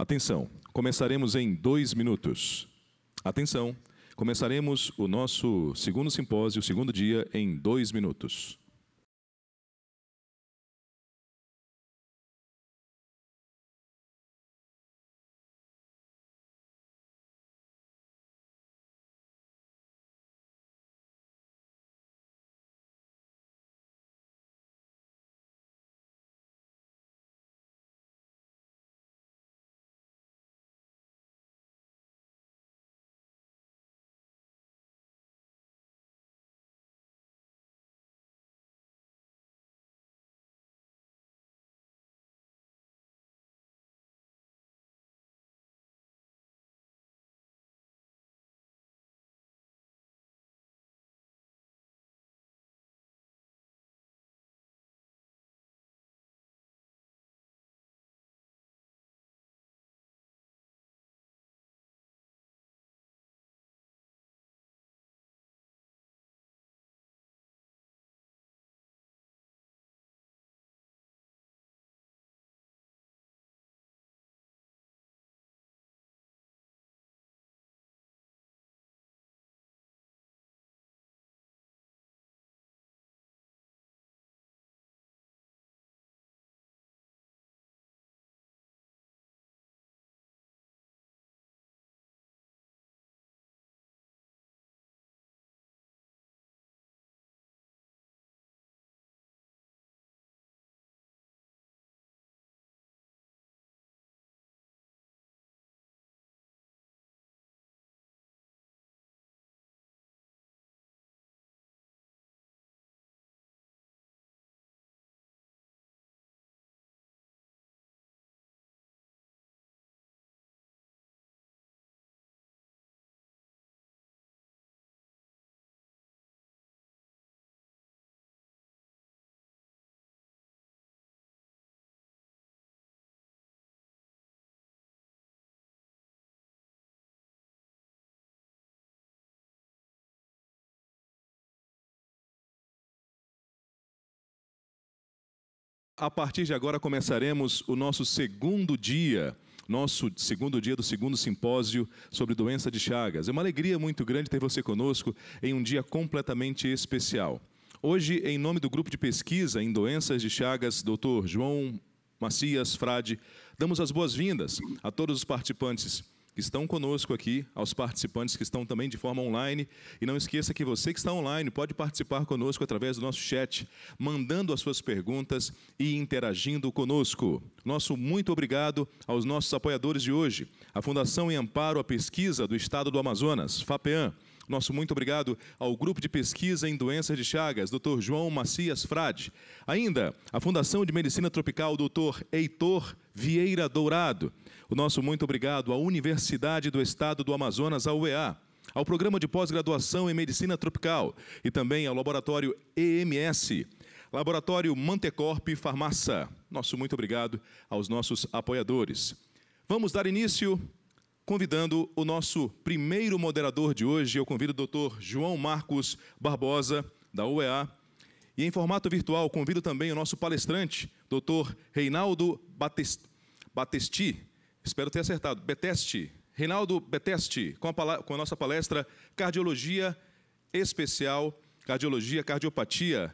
Atenção, começaremos em 2 minutos. Atenção, começaremos o nosso segundo simpósio, o segundo dia, em 2 minutos. A partir de agora começaremos o nosso segundo dia do segundo simpósio sobre doença de Chagas. É uma alegria muito grande ter você conosco em um dia completamente especial. Hoje, em nome do grupo de pesquisa em doenças de Chagas, Dr. João Macias Frade, damos as boas-vindas a todos os participantes que estão conosco aqui, aos participantes que estão também de forma online. E não esqueça que você que está online pode participar conosco através do nosso chat, mandando as suas perguntas e interagindo conosco. Nosso muito obrigado aos nossos apoiadores de hoje, a Fundação em Amparo à Pesquisa do Estado do Amazonas, FAPEAM. Nosso muito obrigado ao Grupo de Pesquisa em Doenças de Chagas, Dr. João Macias Frade. Ainda, a Fundação de Medicina Tropical, Dr. Heitor Vieira Dourado. O nosso muito obrigado à Universidade do Estado do Amazonas, a UEA, ao Programa de Pós-Graduação em Medicina Tropical e também ao Laboratório EMS, Laboratório Mantecorp Farmácia. Nosso muito obrigado aos nossos apoiadores. Vamos dar início convidando o nosso primeiro moderador de hoje. Eu convido o Dr. João Marcos Barbosa, da UEA. E em formato virtual, convido também o nosso palestrante, Dr. Reinaldo Batesti. Espero ter acertado. Betesti. Reinaldo Betesti, com a nossa palestra Cardiologia Especial, Cardiopatia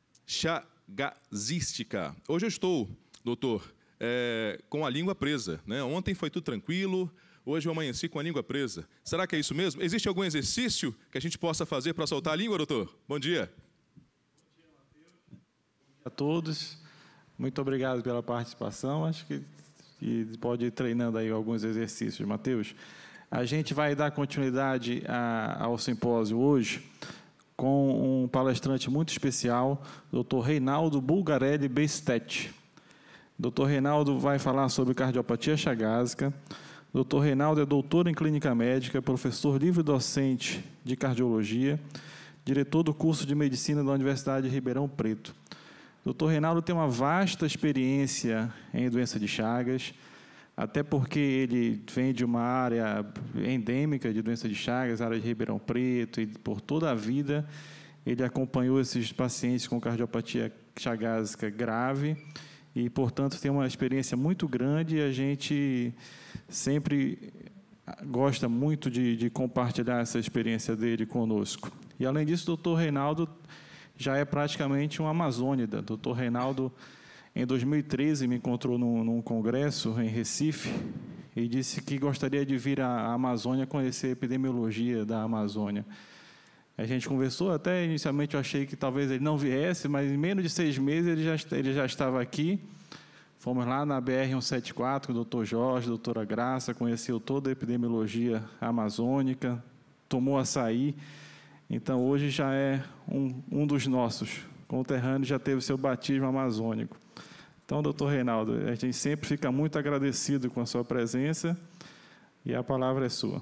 Chagazística. Hoje eu estou, doutor, com a língua presa, né? Ontem foi tudo tranquilo, hoje eu amanheci com a língua presa. Será que é isso mesmo? Existe algum exercício que a gente possa fazer para soltar a língua, doutor? Bom dia. Bom dia, Matheus. Bom dia a todos. Muito obrigado pela participação. Acho que pode ir treinando aí alguns exercícios, Matheus. A gente vai dar continuidade ao simpósio hoje com um palestrante muito especial, Dr. Reinaldo Bulgarelli Bestet. Dr. Reinaldo vai falar sobre cardiopatia chagásica. Dr. Reinaldo é doutor em clínica médica, professor livre-docente de cardiologia, diretor do curso de medicina da Universidade de Ribeirão Preto. Dr. Reinaldo tem uma vasta experiência em doença de Chagas, até porque ele vem de uma área endêmica de doença de Chagas, área de Ribeirão Preto, e por toda a vida ele acompanhou esses pacientes com cardiopatia chagásica grave e, portanto, tem uma experiência muito grande e a gente sempre gosta muito de compartilhar essa experiência dele conosco. E, além disso, o Dr. Reinaldo já é praticamente um amazônida. O Dr. Reinaldo, em 2013, me encontrou num congresso em Recife e disse que gostaria de vir à Amazônia conhecer a epidemiologia da Amazônia. A gente conversou, até inicialmente eu achei que talvez ele não viesse, mas em menos de 6 meses ele já estava aqui. Fomos lá na BR-174 com o Dr. Jorge, a doutora Graça, conheceu toda a epidemiologia amazônica, tomou açaí. Então, hoje já é um dos nossos conterrâneos, já teve seu batismo amazônico. Então, doutor Reinaldo, a gente sempre fica muito agradecido com a sua presença e a palavra é sua.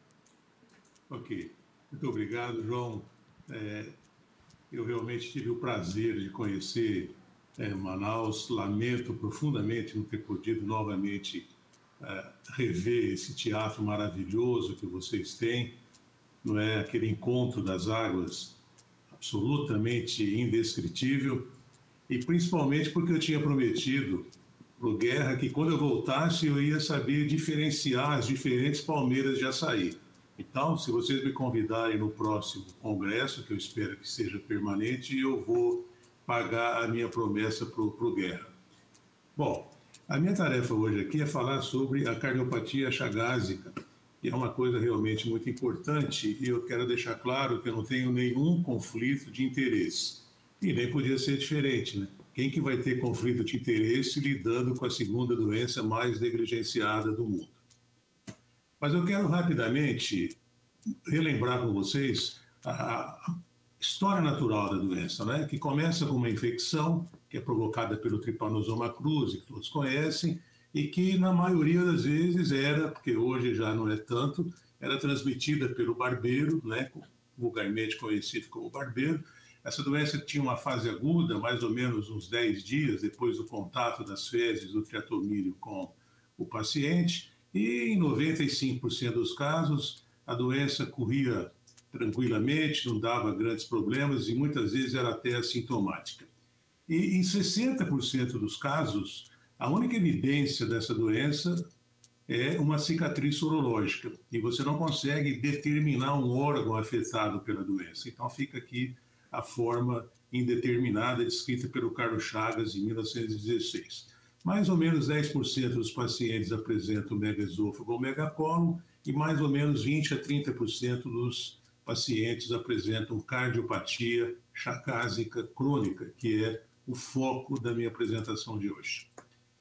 Ok. Muito obrigado, João. Eu realmente tive o prazer de conhecer Manaus. Lamento profundamente não ter podido novamente rever esse teatro maravilhoso que vocês têm. Não é aquele encontro das águas absolutamente indescritível, e principalmente porque eu tinha prometido para o Guerra que quando eu voltasse eu ia saber diferenciar as diferentes palmeiras de açaí. Então, se vocês me convidarem no próximo congresso, que eu espero que seja permanente, eu vou pagar a minha promessa para o Guerra. Bom, a minha tarefa hoje aqui é falar sobre a cardiopatia chagásica, que é uma coisa realmente muito importante, e eu quero deixar claro que eu não tenho nenhum conflito de interesse. E nem podia ser diferente, né? Quem que vai ter conflito de interesse lidando com a segunda doença mais negligenciada do mundo? Mas eu quero rapidamente relembrar com vocês a história natural da doença, né? Que começa com uma infecção que é provocada pelo Trypanosoma cruzi, que todos conhecem, e que na maioria das vezes era, porque hoje já não é tanto, era transmitida pelo barbeiro, né, vulgarmente conhecido como barbeiro. Essa doença tinha uma fase aguda, mais ou menos uns 10 dias depois do contato das fezes do triatomírio com o paciente, e em 95% dos casos a doença corria tranquilamente, não dava grandes problemas e muitas vezes era até assintomática. E em 60% dos casos, a única evidência dessa doença é uma cicatriz sorológica, e você não consegue determinar um órgão afetado pela doença. Então fica aqui a forma indeterminada descrita pelo Carlos Chagas em 1916. Mais ou menos 10% dos pacientes apresentam megaesôfago ou megacólon e mais ou menos 20 a 30% dos pacientes apresentam cardiopatia chagásica crônica, que é o foco da minha apresentação de hoje.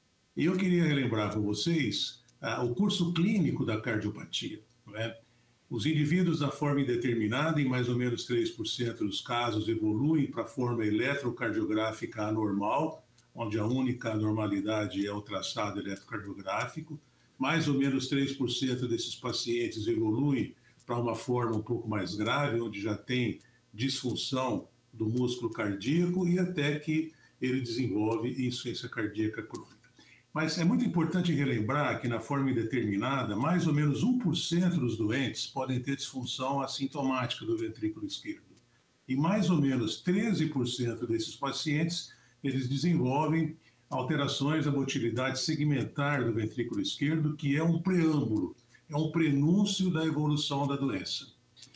E eu queria relembrar com vocês o curso clínico da cardiopatia. Não é? Os indivíduos da forma indeterminada, em mais ou menos 3% dos casos, evoluem para a forma eletrocardiográfica anormal, onde a única anormalidade é o traçado eletrocardiográfico. Mais ou menos 3% desses pacientes evoluem para uma forma um pouco mais grave, onde já tem disfunção do músculo cardíaco e até que ele desenvolve insuficiência cardíaca crônica. Mas é muito importante relembrar que na forma indeterminada, mais ou menos 1% dos doentes podem ter disfunção assintomática do ventrículo esquerdo. E mais ou menos 13% desses pacientes, eles desenvolvem alterações da motilidade segmentar do ventrículo esquerdo, que é um preâmbulo, é um prenúncio da evolução da doença.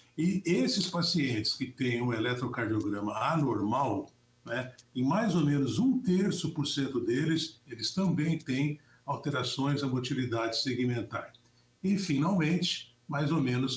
E esses pacientes que têm um eletrocardiograma anormal, né, em mais ou menos 1/3% deles, eles também têm alterações da motilidade segmentar. E, finalmente, mais ou menos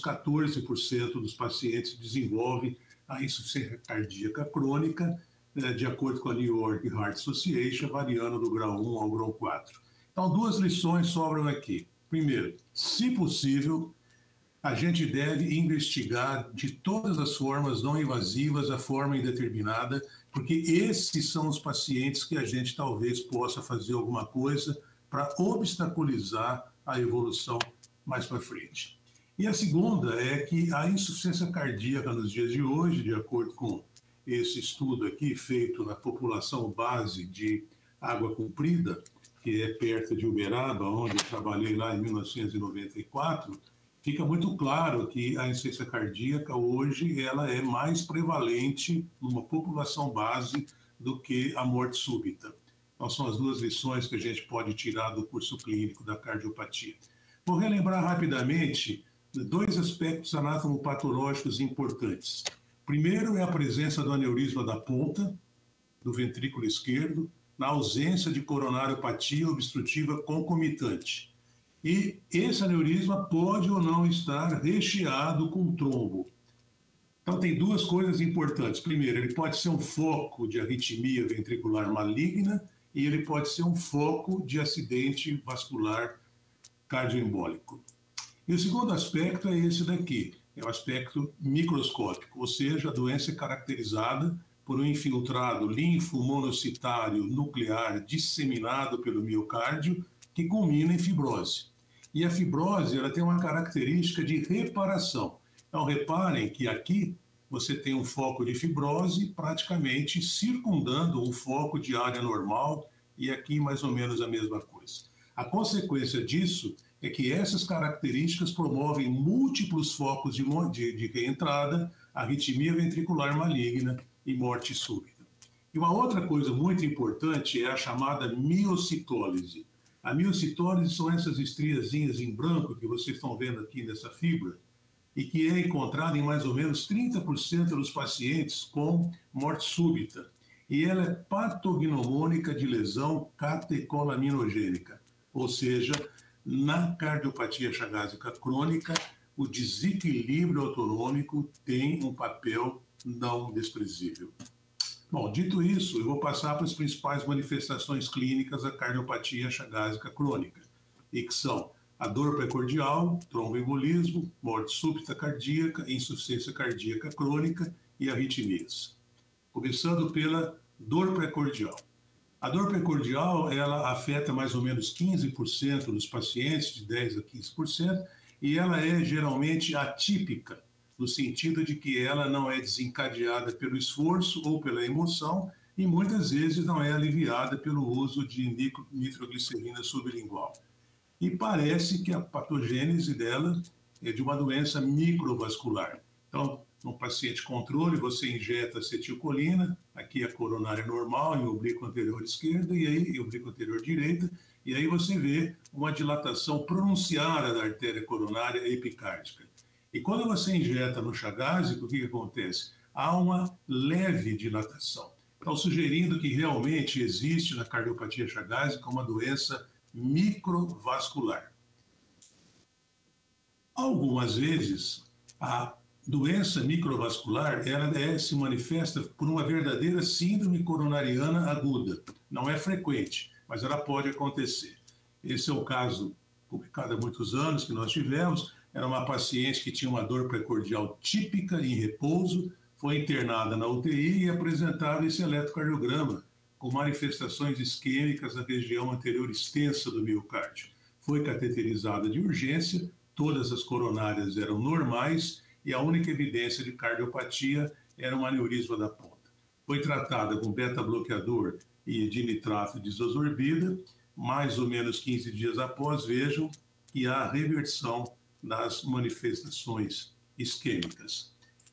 14% dos pacientes desenvolvem a insuficiência cardíaca crônica, de acordo com a New York Heart Association, variando do grau 1 ao grau 4. Então, 2 lições sobram aqui. Primeiro, se possível, a gente deve investigar de todas as formas não invasivas a forma indeterminada, porque esses são os pacientes que a gente talvez possa fazer alguma coisa para obstaculizar a evolução mais para frente. E a segunda é que a insuficiência cardíaca nos dias de hoje, de acordo com esse estudo aqui feito na população base de Água Comprida, que é perto de Uberaba, onde eu trabalhei lá em 1994, fica muito claro que a insuficiência cardíaca hoje ela é mais prevalente numa população base do que a morte súbita. Então, são as duas lições que a gente pode tirar do curso clínico da cardiopatia. Vou relembrar rapidamente 2 aspectos anatomopatológicos importantes. Primeiro é a presença do aneurisma da ponta, do ventrículo esquerdo, na ausência de coronariopatia obstrutiva concomitante. E esse aneurisma pode ou não estar recheado com trombo. Então, tem 2 coisas importantes. Primeiro, ele pode ser um foco de arritmia ventricular maligna e ele pode ser um foco de acidente vascular cardioembólico. E o segundo aspecto é esse daqui, é o aspecto microscópico, ou seja, a doença é caracterizada por um infiltrado linfomonocitário nuclear disseminado pelo miocárdio que culmina em fibrose. E a fibrose ela tem uma característica de reparação. Então, reparem que aqui você tem um foco de fibrose praticamente circundando um foco de área normal e aqui mais ou menos a mesma coisa. A consequência disso é que essas características promovem múltiplos focos de reentrada, arritmia ventricular maligna e morte súbita. E uma outra coisa muito importante é a chamada miocitólise. A miocitólise são essas estriazinhas em branco que vocês estão vendo aqui nessa fibra e que é encontrada em mais ou menos 30% dos pacientes com morte súbita. E ela é patognomônica de lesão catecolaminogênica, ou seja, na cardiopatia chagásica crônica, o desequilíbrio autonômico tem um papel não desprezível. Bom, dito isso, eu vou passar para as principais manifestações clínicas da cardiopatia chagásica crônica, e que são a dor precordial, tromboembolismo, morte súbita cardíaca, insuficiência cardíaca crônica e arritmias. Começando pela dor precordial. A dor precordial, ela afeta mais ou menos 15% dos pacientes, de 10% a 15%, e ela é geralmente atípica, no sentido de que ela não é desencadeada pelo esforço ou pela emoção, e muitas vezes não é aliviada pelo uso de nitroglicerina sublingual. E parece que a patogênese dela é de uma doença microvascular. Então, no paciente controle, você injeta acetilcolina, aqui a coronária normal, em oblíquo anterior esquerdo e aí em oblíquo anterior direita, e aí você vê uma dilatação pronunciada da artéria coronária epicárdica. E quando você injeta no chagásico, o que acontece? Há uma leve dilatação. Então, sugerindo que realmente existe na cardiopatia chagásica uma doença microvascular. Algumas vezes, a doença microvascular ela se manifesta por uma verdadeira síndrome coronariana aguda. Não é frequente, mas ela pode acontecer. Esse é o caso publicado há muitos anos que nós tivemos. Era uma paciente que tinha uma dor precordial típica em repouso, foi internada na UTI e apresentava esse eletrocardiograma com manifestações isquêmicas na região anterior extensa do miocárdio. Foi cateterizada de urgência, todas as coronárias eram normais e a única evidência de cardiopatia era um aneurisma da ponta. Foi tratada com beta-bloqueador e dinitrato de isosorbida. Mais ou menos 15 dias após, vejam que há reversão das manifestações isquêmicas.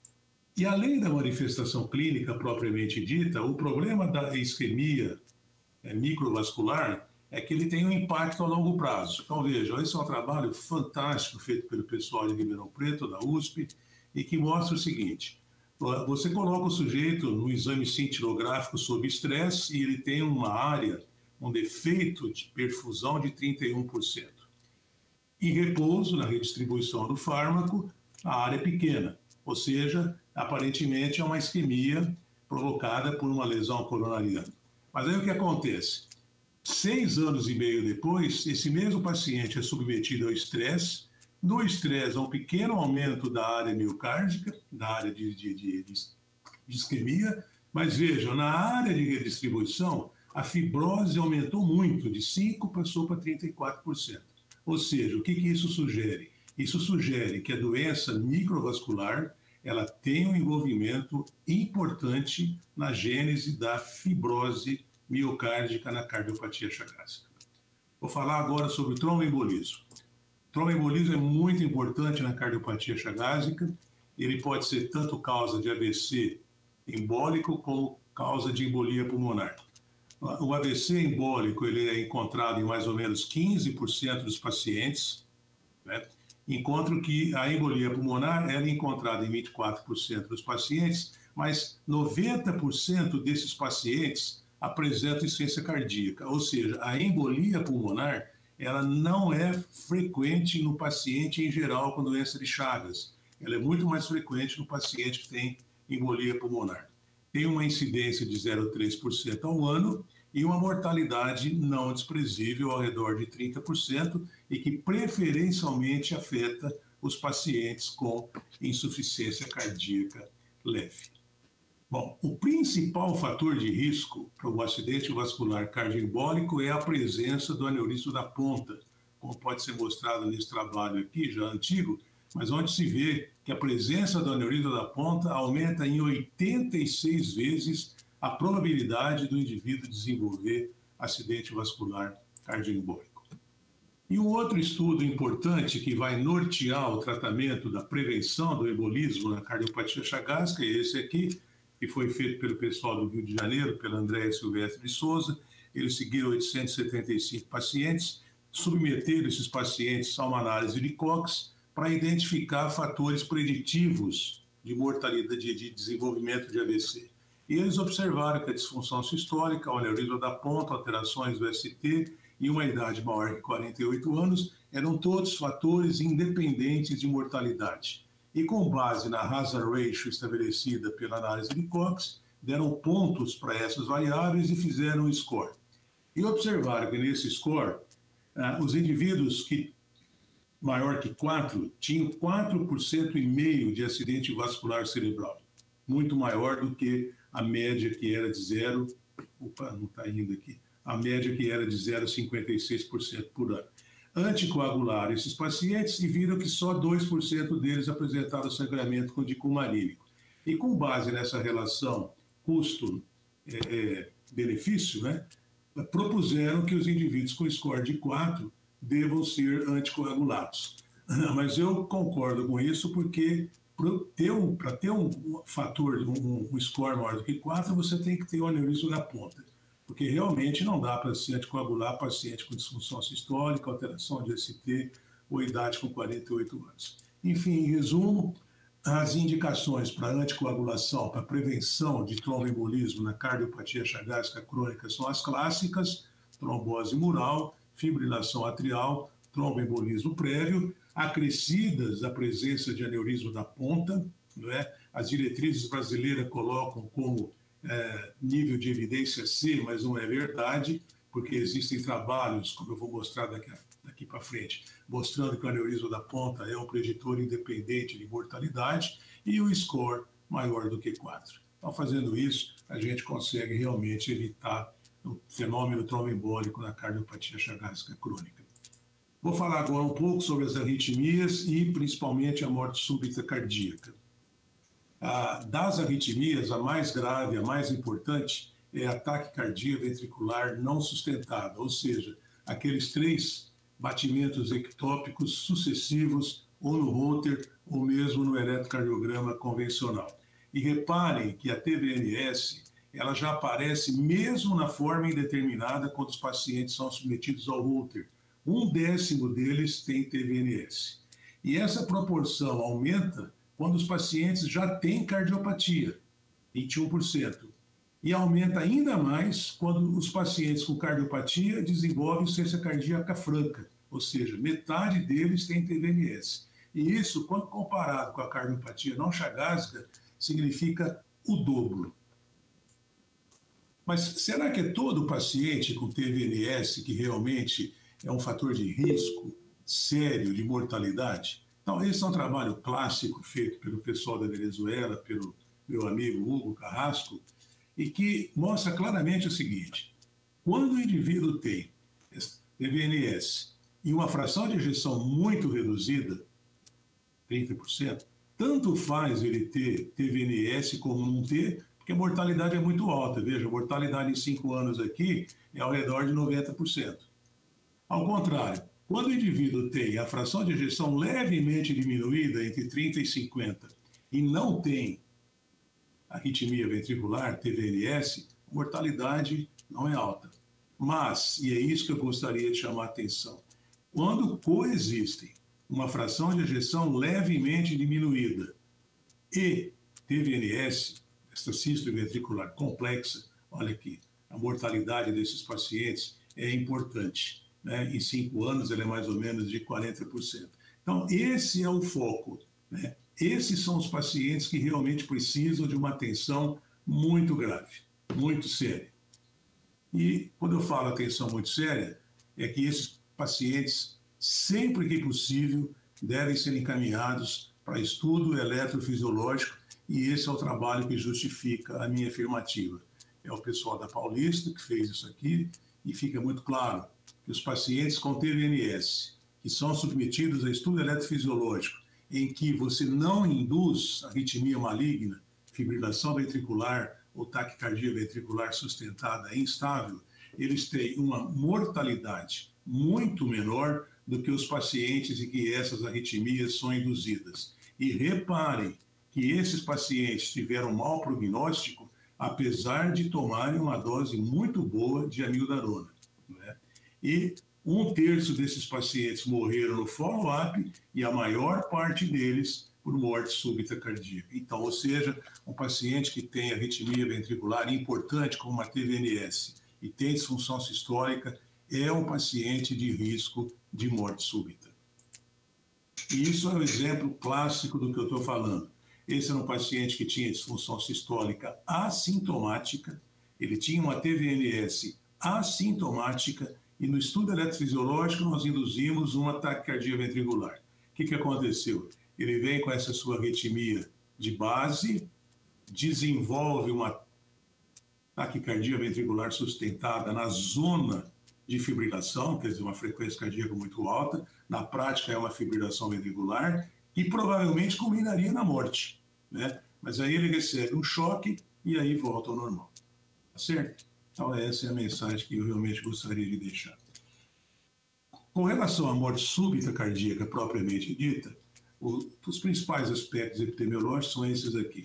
E além da manifestação clínica propriamente dita, o problema da isquemia microvascular é que ele tem um impacto a longo prazo. Então vejam, esse é um trabalho fantástico feito pelo pessoal de Ribeirão Preto, da USP, e que mostra o seguinte: você coloca o sujeito no exame cintilográfico sob estresse e ele tem uma área, um defeito de perfusão de 31%. Em repouso, na redistribuição do fármaco, a área é pequena, ou seja, aparentemente é uma isquemia provocada por uma lesão coronariana. Mas aí o que acontece? 6 anos e meio depois, esse mesmo paciente é submetido ao estresse. No estresse, há um pequeno aumento da área miocárdica, da área de isquemia, mas vejam, na área de redistribuição, a fibrose aumentou muito, de 5% passou para 34%. Ou seja, o que isso sugere? Isso sugere que a doença microvascular ela tem um envolvimento importante na gênese da fibrose miocárdica na cardiopatia chagásica. Vou falar agora sobre o tromboembolismo. O tromboembolismo é muito importante na cardiopatia chagásica. Ele pode ser tanto causa de AVC embólico como causa de embolia pulmonar. O AVC embólico ele é encontrado em mais ou menos 15% dos pacientes, né? Enquanto que a embolia pulmonar ela é encontrada em 24% dos pacientes, mas 90% desses pacientes apresentam insuficiência cardíaca, ou seja, a embolia pulmonar ela não é frequente no paciente em geral com doença de Chagas. Ela é muito mais frequente no paciente que tem embolia pulmonar. Tem uma incidência de 0,3% ao ano e uma mortalidade não desprezível ao redor de 30% e que preferencialmente afeta os pacientes com insuficiência cardíaca leve. Bom, o principal fator de risco para o acidente vascular cardioembólico é a presença do aneurisma da ponta, como pode ser mostrado nesse trabalho aqui, já antigo, mas onde se vê que a presença do aneurisma da ponta aumenta em 86 vezes a probabilidade do indivíduo desenvolver acidente vascular cardioembólico. E um outro estudo importante que vai nortear o tratamento da prevenção do embolismo na cardiopatia chagásica é esse aqui, que foi feito pelo pessoal do Rio de Janeiro, pela Andréa Silvestre de Souza. Eles seguiram 875 pacientes, submeteram esses pacientes a uma análise de Cox para identificar fatores preditivos de mortalidade, de desenvolvimento de AVC. E eles observaram que a disfunção sistólica, o aneurisma da ponta, alterações do ST e uma idade maior que 48 anos eram todos fatores independentes de mortalidade. E com base na hazard ratio estabelecida pela análise de Cox, deram pontos para essas variáveis e fizeram um score. E observaram que nesse score, os indivíduos que maior que 4 tinham 4,5% de acidente vascular cerebral, muito maior do que a média que era de 0, não está indo aqui, a média que era de 0,56% por ano. Anticoagularam esses pacientes e viram que só 2% deles apresentaram sangramento com dicumarínico. E com base nessa relação custo-benefício, né, propuseram que os indivíduos com score de 4 devam ser anticoagulados. Mas eu concordo com isso porque para ter um fator, um score maior do que 4, você tem que ter o aneurisma da ponta. Porque realmente não dá para se anticoagular paciente com disfunção sistólica, alteração de ST ou idade com 48 anos. Enfim, em resumo, as indicações para anticoagulação, para prevenção de tromboembolismo na cardiopatia chagásica crônica são as clássicas: trombose mural, fibrilação atrial, tromboembolismo prévio, acrescidas da presença de aneurisma da ponta, não é? As diretrizes brasileiras colocam como nível de evidência C, mas não é verdade, porque existem trabalhos, como eu vou mostrar daqui para frente, mostrando que o aneurisma da ponta é um preditor independente de mortalidade e o score maior do que 4. Então, fazendo isso, a gente consegue realmente evitar o fenômeno tromboembólico na cardiopatia chagásica crônica. Vou falar agora um pouco sobre as arritmias e, principalmente, a morte súbita cardíaca. Das arritmias, a mais grave, a mais importante, é ataque cardíaco ventricular não sustentado, ou seja, aqueles 3 batimentos ectópicos sucessivos, ou no Holter, ou mesmo no eletrocardiograma convencional. E reparem que a TVNS, ela já aparece mesmo na forma indeterminada quando os pacientes são submetidos ao Holter. 1/10 deles tem TVNS. E essa proporção aumenta quando os pacientes já têm cardiopatia, 21%. E aumenta ainda mais quando os pacientes com cardiopatia desenvolvem insuficiência cardíaca franca, ou seja, metade deles tem TVNS. E isso, quando comparado com a cardiopatia não chagásica, significa o dobro. Mas será que é todo paciente com TVNS que realmente é um fator de risco sério de mortalidade? Então, esse é um trabalho clássico feito pelo pessoal da Venezuela, pelo meu amigo Hugo Carrasco, e que mostra claramente o seguinte: quando o indivíduo tem TVNS e uma fração de ejeção muito reduzida, 30%, tanto faz ele ter TVNS como não ter, porque a mortalidade é muito alta. Veja, a mortalidade em 5 anos aqui é ao redor de 90%. Ao contrário, quando o indivíduo tem a fração de ejeção levemente diminuída entre 30 e 50 e não tem arritmia ventricular, TVNS, a mortalidade não é alta. Mas, e é isso que eu gostaria de chamar a atenção, quando coexistem uma fração de ejeção levemente diminuída e TVNS, esta sístole ventricular complexa, olha aqui, a mortalidade desses pacientes é importante, né? Em 5 anos ela é mais ou menos de 40%. Então, esse é o foco, né? Esses são os pacientes que realmente precisam de uma atenção muito grave, muito séria. E quando eu falo atenção muito séria, é que esses pacientes, sempre que possível, devem ser encaminhados para estudo eletrofisiológico, e esse é o trabalho que justifica a minha afirmativa. É o pessoal da Paulista que fez isso aqui, e fica muito claro que os pacientes com TVNS, que são submetidos a estudo eletrofisiológico, em que você não induz arritmia maligna, fibrilação ventricular ou taquicardia ventricular sustentada instável, eles têm uma mortalidade muito menor do que os pacientes em que essas arritmias são induzidas. E reparem que esses pacientes tiveram mau prognóstico, apesar de tomarem uma dose muito boa de amiodarona, né? E 1/3 desses pacientes morreram no follow-up e a maior parte deles por morte súbita cardíaca. Então, ou seja, um paciente que tem arritmia ventricular importante, como uma TVNS, e tem disfunção sistólica, é um paciente de risco de morte súbita. E isso é um exemplo clássico do que eu estou falando. Esse era um paciente que tinha disfunção sistólica assintomática, ele tinha uma TVNS assintomática, e no estudo eletrofisiológico nós induzimos uma taquicardia ventricular. O que aconteceu? Ele vem com essa sua arritmia de base, desenvolve uma taquicardia ventricular sustentada na zona de fibrilação, quer dizer, uma frequência cardíaca muito alta, na prática é uma fibrilação ventricular, e provavelmente culminaria na morte, né? Mas aí ele recebe um choque e aí volta ao normal, tá certo? Então essa é a mensagem que eu realmente gostaria de deixar. Com relação à morte súbita cardíaca propriamente dita, os principais aspectos epidemiológicos são esses aqui.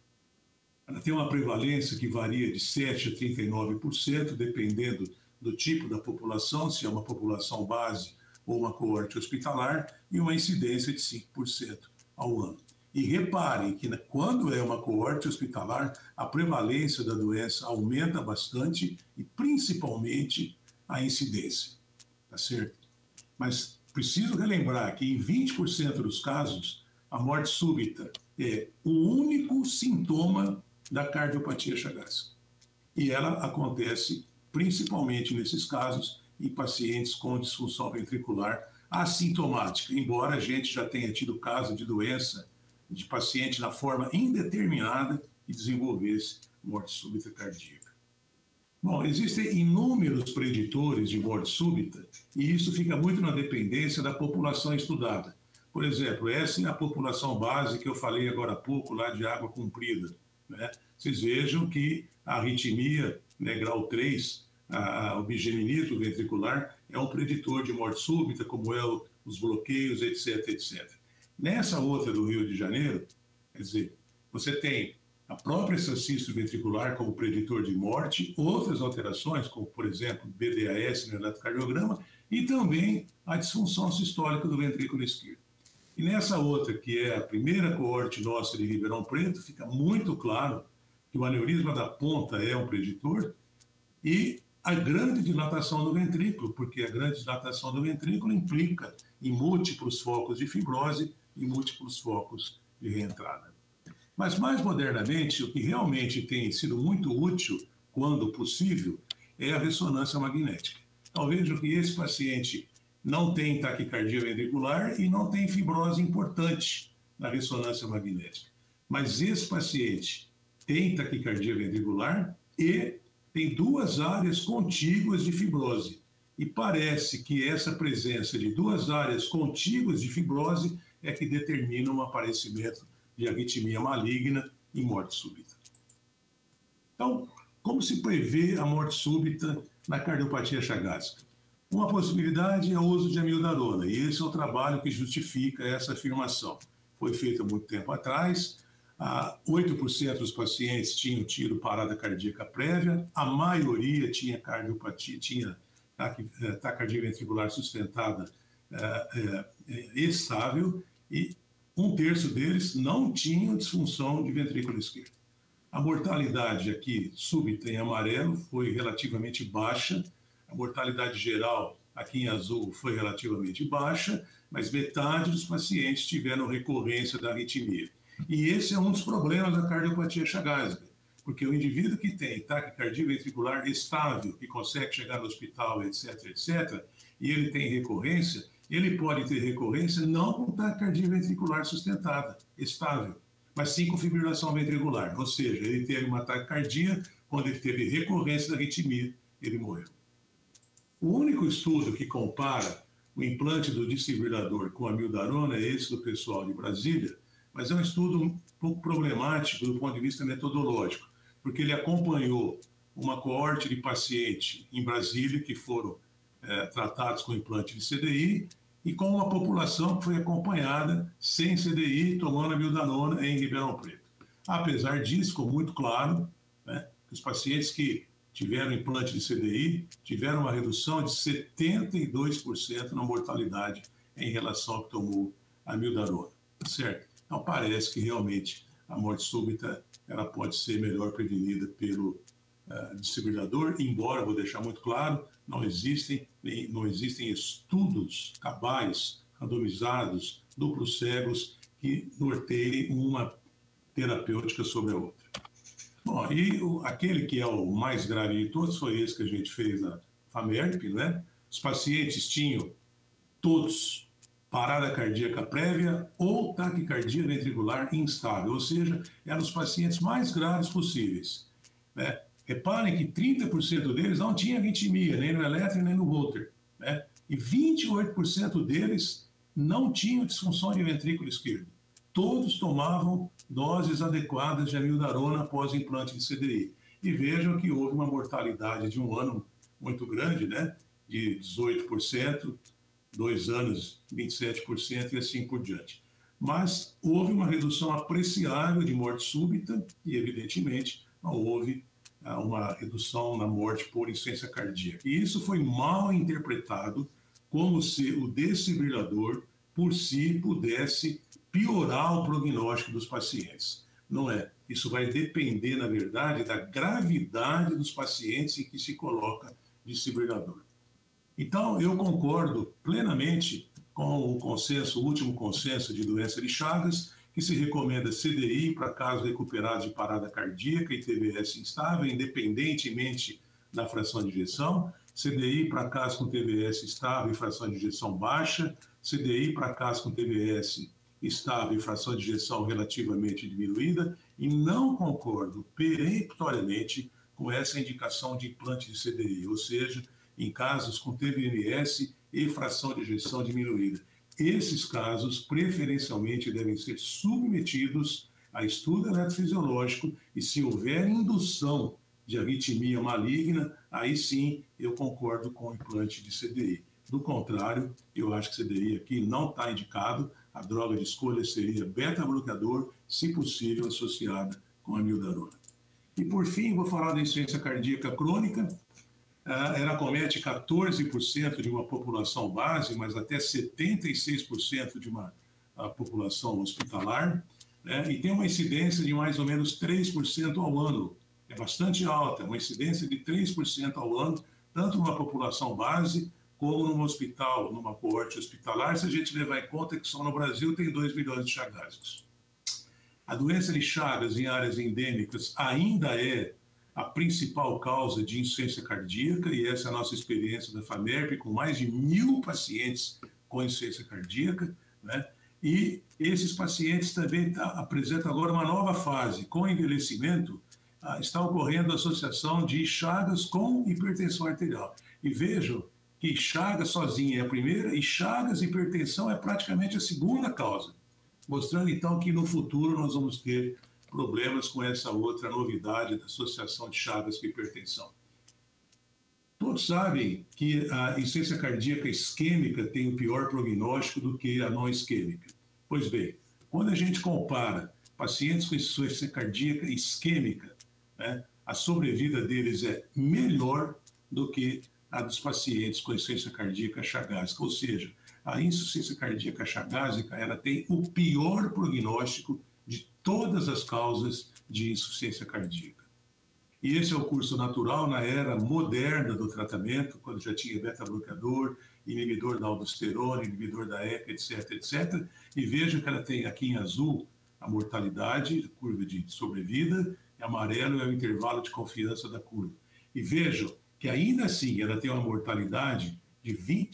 Ela tem uma prevalência que varia de 7% a 39%, dependendo do tipo da população, se é uma população base ou uma coorte hospitalar, e uma incidência de 5% ao ano. E reparem que quando é uma coorte hospitalar, a prevalência da doença aumenta bastante e principalmente a incidência, tá certo? Mas preciso relembrar que em 20% dos casos, a morte súbita é o único sintoma da cardiopatia chagásica. E ela acontece principalmente nesses casos em pacientes com disfunção ventricular assintomática, embora a gente já tenha tido caso de doença de paciente na forma indeterminada e desenvolvesse morte súbita cardíaca. Bom, existem inúmeros preditores de morte súbita e isso fica muito na dependência da população estudada. Por exemplo, essa é a população base que eu falei agora há pouco, lá de Água Comprida, né? Vocês vejam que a arritmia, né, grau 3, o bigeminito ventricular, é um preditor de morte súbita, como é os bloqueios, etc, etc. Nessa outra do Rio de Janeiro, quer dizer, você tem a própria sístole ventricular como preditor de morte, outras alterações, como, por exemplo, BDAS no eletrocardiograma, e também a disfunção sistólica do ventrículo esquerdo. E nessa outra, que é a primeira coorte nossa de Ribeirão Preto, fica muito claro que o aneurisma da ponta é um preditor e a grande dilatação do ventrículo, porque a grande dilatação do ventrículo implica em múltiplos focos de fibrose e múltiplos focos de reentrada. Mas, mais modernamente, o que realmente tem sido muito útil, quando possível, é a ressonância magnética. Então, vejam que esse paciente não tem taquicardia ventricular e não tem fibrose importante na ressonância magnética. Mas esse paciente tem taquicardia ventricular e tem 2 áreas contíguas de fibrose. E parece que essa presença de 2 áreas contíguas de fibrose é que determina o aparecimento de arritmia maligna e morte súbita. Então, como se prevê a morte súbita na cardiopatia chagásica? Uma possibilidade é o uso de amiodarona, e esse é o trabalho que justifica essa afirmação. Foi feito há muito tempo atrás, 8% dos pacientes tinham tido parada cardíaca prévia, a maioria tinha cardiopatia, tinha taquicardia ventricular sustentada estável, e 1/3 deles não tinham disfunção de ventrículo esquerdo. A mortalidade aqui, súbita em amarelo, foi relativamente baixa. A mortalidade geral, aqui em azul, foi relativamente baixa, mas metade dos pacientes tiveram recorrência da arritmia. E esse é um dos problemas da cardiopatia chagásica, porque o indivíduo que tem taquicardia ventricular estável, que consegue chegar no hospital, etc., etc., e ele tem recorrência, ele pode ter recorrência não com taquicardia ventricular sustentada, estável, mas sim com fibrilação ventricular. Ou seja, ele teve uma taquicardia, quando ele teve recorrência da arritmia, ele morreu. O único estudo que compara o implante do desfibrilador com a amiodarona é esse do pessoal de Brasília, mas é um estudo um pouco problemático do ponto de vista metodológico, porque ele acompanhou uma coorte de pacientes em Brasília que foram tratados com implante de CDI e com uma população que foi acompanhada sem CDI, tomando amiodarona em Ribeirão Preto. Apesar disso, ficou muito claro, né, que os pacientes que tiveram implante de CDI tiveram uma redução de 72% na mortalidade em relação ao que tomou amiodarona, certo? Então, parece que realmente a morte súbita ela pode ser melhor prevenida pelo desfibrilador, embora, vou deixar muito claro, não existem estudos cabais, randomizados, duplos cegos, que norteiem uma terapêutica sobre a outra. Bom, e aquele que é o mais grave de todos foi esse que a gente fez na FAMERP, né? Os pacientes tinham todos parada cardíaca prévia ou taquicardia ventricular instável, ou seja, eram os pacientes mais graves possíveis, né? Reparem que 30% deles não tinha arritmia, nem no eletro, nem no Holter, né? E 28% deles não tinham disfunção de ventrículo esquerdo. Todos tomavam doses adequadas de amiodarona após implante de CDI. E vejam que houve uma mortalidade de um ano muito grande, né? De 18%, 2 anos, 27% e assim por diante. Mas houve uma redução apreciável de morte súbita e, evidentemente, não houve uma redução na morte por insuficiência cardíaca. E isso foi mal interpretado como se o desfibrilador, por si, pudesse piorar o prognóstico dos pacientes. Não é. Isso vai depender, na verdade, da gravidade dos pacientes em que se coloca desfibrilador. Então, eu concordo plenamente com o consenso, o último consenso de doença de Chagas, que se recomenda CDI para casos recuperados de parada cardíaca e TVS instável, independentemente da fração de ejeção, CDI para casos com TVS estável e fração de ejeção baixa, CDI para casos com TVS estável e fração de ejeção relativamente diminuída, e não concordo peremptoriamente com essa indicação de implante de CDI, ou seja, em casos com TVMS e fração de ejeção diminuída. Esses casos, preferencialmente, devem ser submetidos a estudo eletrofisiológico e, se houver indução de arritmia maligna, aí sim eu concordo com o implante de CDI. Do contrário, eu acho que CDI aqui não está indicado, a droga de escolha seria beta-bloqueador, se possível, associada com amiodarona. E, por fim, vou falar da insuficiência cardíaca crônica. Ela acomete 14% de uma população base, mas até 76% de uma população hospitalar, né? E tem uma incidência de mais ou menos 3% ao ano. É bastante alta, uma incidência de 3% ao ano, tanto numa população base como num hospital, numa coorte hospitalar, se a gente levar em conta que só no Brasil tem 2 milhões de chagásicos. A doença de Chagas em áreas endêmicas ainda é a principal causa de insuficiência cardíaca, e essa é a nossa experiência da FAMERP, com mais de 1.000 pacientes com insuficiência cardíaca, né? E esses pacientes também apresentam agora uma nova fase. Com o envelhecimento, está ocorrendo a associação de Chagas com hipertensão arterial. E vejam que Chagas sozinha é a primeira e Chagas e hipertensão é praticamente a segunda causa, mostrando então que no futuro nós vamos ter problemas com essa outra novidade da associação de Chagas com hipertensão. Todos sabem que a insuficiência cardíaca isquêmica tem o pior prognóstico do que a não isquêmica. Pois bem, quando a gente compara pacientes com insuficiência cardíaca isquêmica, né, a sobrevida deles é melhor do que a dos pacientes com insuficiência cardíaca chagásica, ou seja, a insuficiência cardíaca chagásica ela tem o pior prognóstico de todas as causas de insuficiência cardíaca. E esse é o curso natural na era moderna do tratamento, quando já tinha beta-bloqueador, inibidor da aldosterona, inibidor da ECA, etc, etc. E veja que ela tem aqui em azul a mortalidade, a curva de sobrevida, e amarelo é o intervalo de confiança da curva. E vejam que ainda assim ela tem uma mortalidade de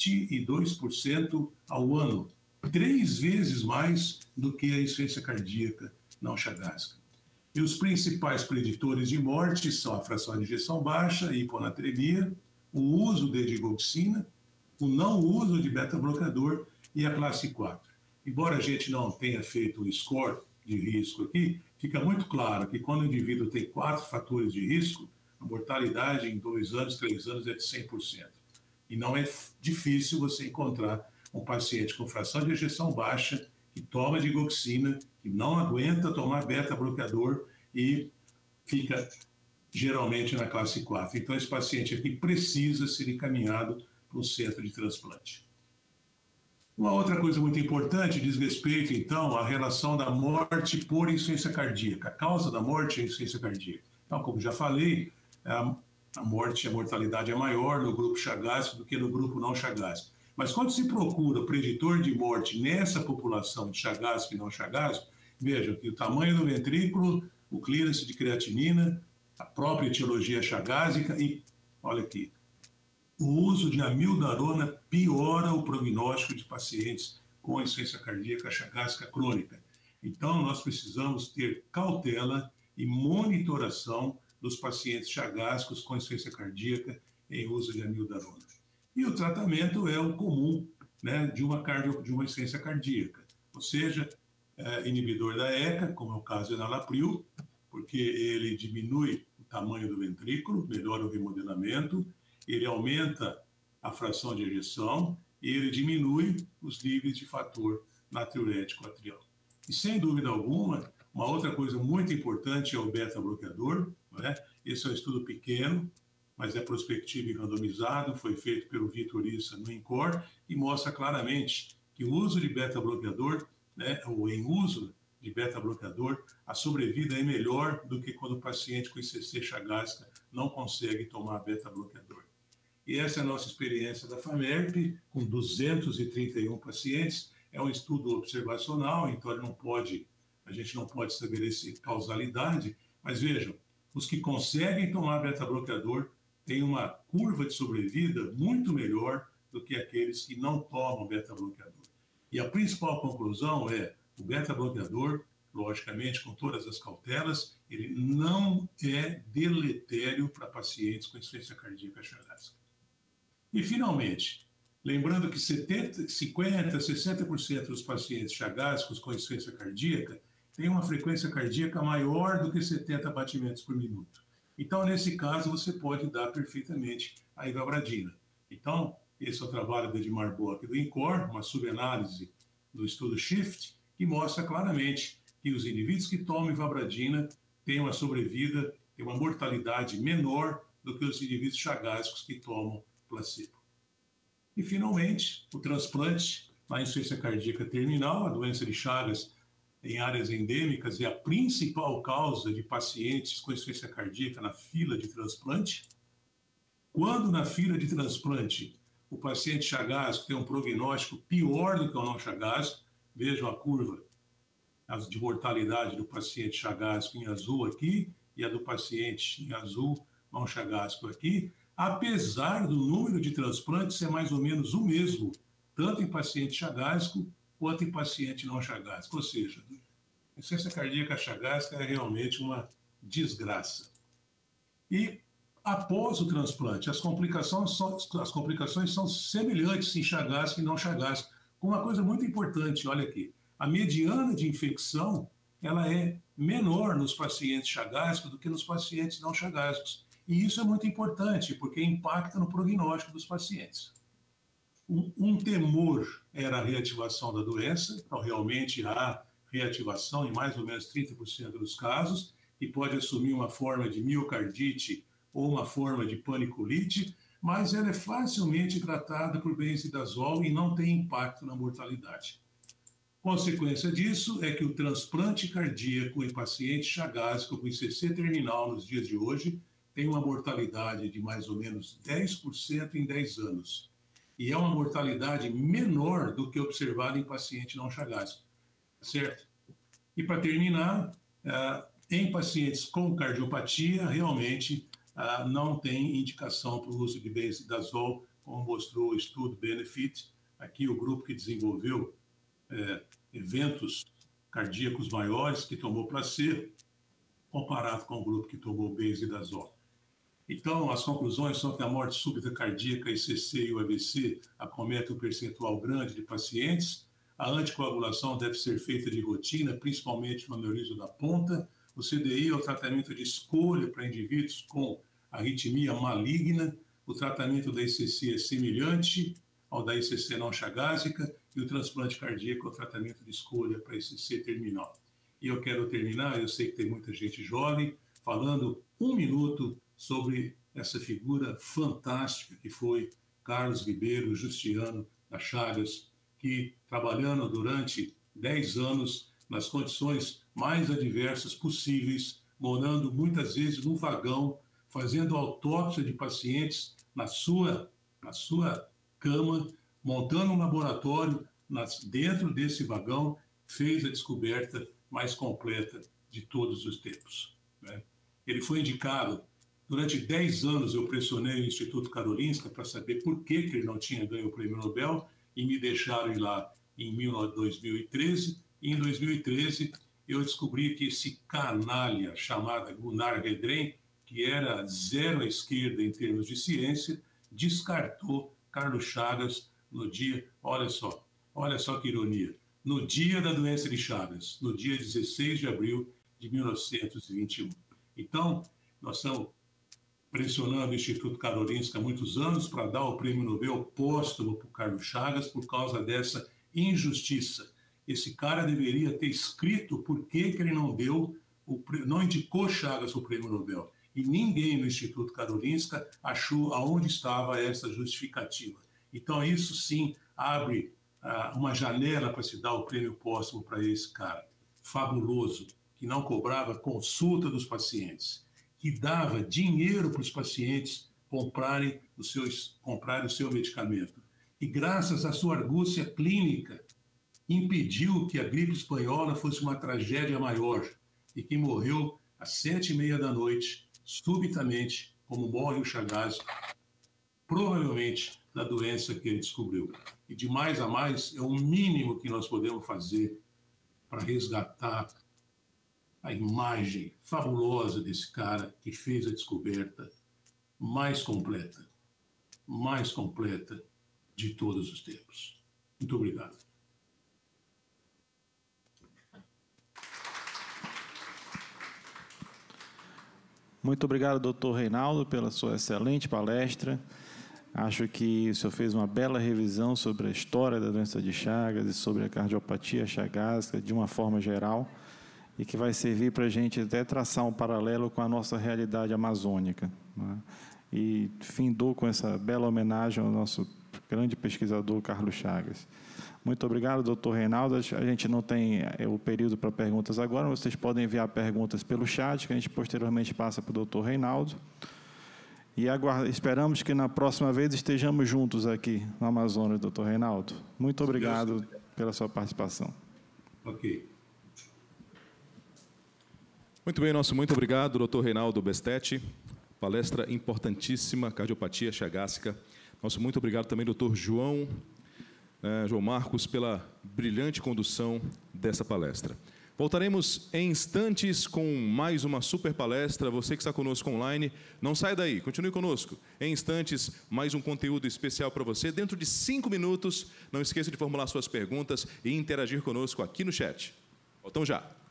22% ao ano, 3 vezes mais do que a insuficiência cardíaca não chagásica. E os principais preditores de morte são a fração de ejeção baixa, a hiponatremia, o uso de digoxina, o não uso de beta-bloqueador e a classe 4. Embora a gente não tenha feito o score de risco aqui, fica muito claro que quando o indivíduo tem 4 fatores de risco, a mortalidade em 2 anos, 3 anos é de 100%. E não é difícil você encontrar um paciente com fração de ejeção baixa, que toma digoxina, que não aguenta tomar beta-bloqueador e fica geralmente na classe 4. Então, esse paciente aqui precisa ser encaminhado para um centro de transplante. Uma outra coisa muito importante diz respeito, então, à relação da morte por insuficiência cardíaca. A causa da morte é a insuficiência cardíaca. Então, como já falei, a mortalidade é maior no grupo chagásico do que no grupo não chagásico. Mas quando se procura preditor de morte nessa população de chagásico e não chagásico, vejam que o tamanho do ventrículo, o clearance de creatinina, a própria etiologia chagásica e, olha aqui, o uso de amiodarona piora o prognóstico de pacientes com insuficiência cardíaca chagásica crônica. Então, nós precisamos ter cautela e monitoração dos pacientes chagásicos com insuficiência cardíaca em uso de amiodarona. E o tratamento é o comum, né, de uma insuficiência cardíaca, ou seja, inibidor da ECA, como é o caso do enalapril, porque ele diminui o tamanho do ventrículo, melhora o remodelamento, ele aumenta a fração de ejeção e ele diminui os níveis de fator natriurético atrial. E, sem dúvida alguma, uma outra coisa muito importante é o beta-bloqueador, né? Esse é um estudo pequeno, mas é prospectivo e randomizado, foi feito pelo Vitor Issa no INCOR e mostra claramente que o uso de beta-bloqueador, né, ou em uso de beta-bloqueador, a sobrevida é melhor do que quando o paciente com ICC chagásica não consegue tomar beta-bloqueador. E essa é a nossa experiência da FAMERP, com 231 pacientes. É um estudo observacional, então a gente não pode estabelecer causalidade, mas vejam, os que conseguem tomar beta-bloqueador têm uma curva de sobrevida muito melhor do que aqueles que não tomam beta-bloqueador. E a principal conclusão é o beta-bloqueador, logicamente, com todas as cautelas, ele não é deletério para pacientes com insuficiência cardíaca chagásica. E, finalmente, lembrando que 50%, 60% dos pacientes chagásicos com insuficiência cardíaca têm uma frequência cardíaca maior do que 70 batimentos por minuto. Então, nesse caso, você pode dar perfeitamente a ivabradina. Então, esse é o trabalho do Edmar Bock do INCOR, uma subanálise do estudo SHIFT, que mostra claramente que os indivíduos que tomam ivabradina têm uma sobrevida, têm uma mortalidade menor do que os indivíduos chagásicos que tomam placebo. E, finalmente, o transplante na insuficiência cardíaca terminal, a doença de Chagas em áreas endêmicas é a principal causa de pacientes com insuficiência cardíaca na fila de transplante. Quando na fila de transplante o paciente chagásico tem um prognóstico pior do que o não chagásico, vejam a curva de mortalidade do paciente chagásico em azul aqui e a do paciente em azul não chagásico aqui, apesar do número de transplantes ser mais ou menos o mesmo, tanto em paciente chagásico quanto em paciente não chagásico. Ou seja, a insuficiência cardíaca chagásica é realmente uma desgraça. E após o transplante, as complicações são semelhantes em chagásico e não chagásico, com uma coisa muito importante, olha aqui, a mediana de infecção ela é menor nos pacientes chagásicos do que nos pacientes não chagásicos. E isso é muito importante, porque impacta no prognóstico dos pacientes. Um temor era a reativação da doença, então realmente há reativação em mais ou menos 30% dos casos, e pode assumir uma forma de miocardite ou uma forma de paniculite, mas ela é facilmente tratada por benzidazol e não tem impacto na mortalidade. Consequência disso é que o transplante cardíaco em paciente chagásico com ICC terminal nos dias de hoje tem uma mortalidade de mais ou menos 10% em 10 anos. E é uma mortalidade menor do que observada em paciente não chagásico, certo? E para terminar, em pacientes com cardiopatia, realmente não tem indicação para o uso de benzidazol, como mostrou o estudo BENEFIT. Aqui o grupo que desenvolveu eventos cardíacos maiores, que tomou placebo, comparado com o grupo que tomou benzidazol. Então, as conclusões são que a morte súbita cardíaca, ICC e o AVC acometem um percentual grande de pacientes. A anticoagulação deve ser feita de rotina, principalmente no aneurisma da ponta. O CDI é o tratamento de escolha para indivíduos com arritmia maligna. O tratamento da ICC é semelhante ao da ICC não chagásica e o transplante cardíaco é o tratamento de escolha para ICC terminal. E eu quero terminar, eu sei que tem muita gente jovem, falando 1 minuto sobre essa figura fantástica que foi Carlos Ribeiro Justiano da Chagas, que, trabalhando durante 10 anos nas condições mais adversas possíveis, morando muitas vezes num vagão, fazendo autópsia de pacientes na sua cama, montando um laboratório dentro desse vagão, fez a descoberta mais completa de todos os tempos, né? Ele foi indicado. Durante 10 anos eu pressionei o Instituto Karolinska para saber por que ele não tinha ganho o Prêmio Nobel e me deixaram ir lá em 2013. E em 2013 eu descobri que esse canalha chamado Gunnar Hedren, que era zero à esquerda em termos de ciência, descartou Carlos Chagas no dia, olha só que ironia, no dia da doença de Chagas, no dia 16 de abril de 1921. Então, nós estamos pressionando o Instituto Karolinska há muitos anos para dar o Prêmio Nobel póstumo para o Carlos Chagas por causa dessa injustiça. Esse cara deveria ter escrito por que ele não indicou Chagas para o Prêmio Nobel. E ninguém no Instituto Karolinska achou aonde estava essa justificativa. Então, isso sim abre uma janela para se dar o prêmio póstumo para esse cara fabuloso, que não cobrava consulta dos pacientes, que dava dinheiro para os pacientes comprarem o seu medicamento. E graças à sua argúcia clínica, impediu que a gripe espanhola fosse uma tragédia maior e que morreu às 7h30 da noite, subitamente, como morre o Chagas, provavelmente da doença que ele descobriu. E de mais a mais, é o mínimo que nós podemos fazer para resgatar a imagem fabulosa desse cara que fez a descoberta mais completa de todos os tempos. Muito obrigado. Muito obrigado, doutor Reinaldo, pela sua excelente palestra. Acho que o senhor fez uma bela revisão sobre a história da doença de Chagas e sobre a cardiopatia chagásica de uma forma geral e que vai servir para a gente até traçar um paralelo com a nossa realidade amazônica, né? E findou com essa bela homenagem ao nosso grande pesquisador Carlos Chagas. Muito obrigado, doutor Reinaldo. A gente não tem o período para perguntas agora, mas vocês podem enviar perguntas pelo chat, que a gente posteriormente passa para o doutor Reinaldo. E esperamos que na próxima vez estejamos juntos aqui no Amazonas, doutor Reinaldo. Muito obrigado pela sua participação. Ok. Muito bem, muito obrigado, doutor Reinaldo Bestetti. Palestra importantíssima, cardiopatia chagásica. Muito obrigado também, doutor João Marcos, pela brilhante condução dessa palestra. Voltaremos em instantes com mais uma super palestra. Você que está conosco online, não saia daí, continue conosco. Em instantes, mais um conteúdo especial para você. Dentro de 5 minutos, não esqueça de formular suas perguntas e interagir conosco aqui no chat. Voltamos já.